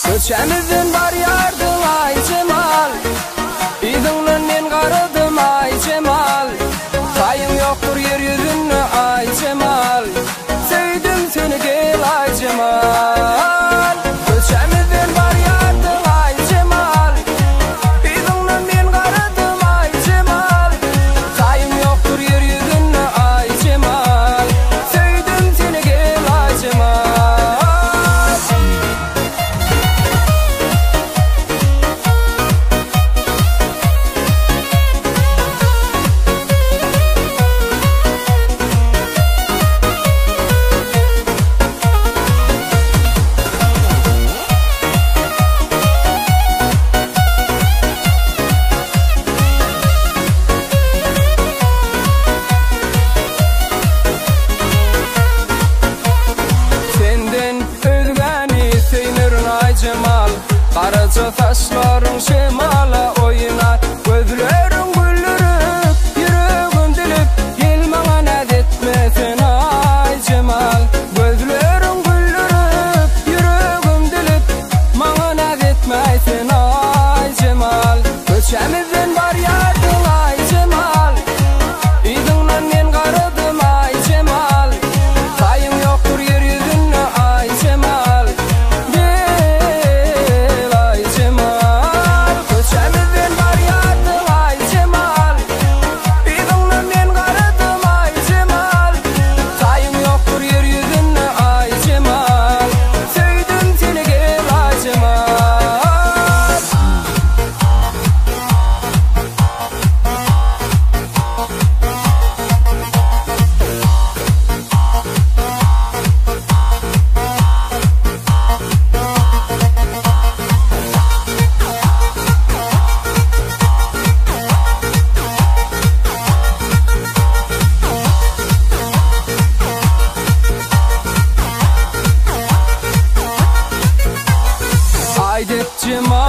Köçemizden var yardım ay Cemal, İdinle men qaradım ay Cemal. Tayım yoktur yeryüzünde ay Cemal, Söydüm seni gel ay Cemal. Köçemizden var yardım ay Cemal, İdinle men qaradım ay Cemal. Tayım yoktur yeryüzünde ay Cemal, Söydüm seni gel ay Cemal. Cemal, qaraca taşların şemala oynar. Gözlerin güldürüp, yüreğim dilip, gelmana naz etmesin ay Cemal. Gözlerin güldürüp, yüreğim dilip, mana naz etmesin ay Cemal. Köçemizden var yardım ay Cemal, İdinle men qaradım ay Cemal. Tayım yoktur yeryüzünde ay Cemal, Cemal.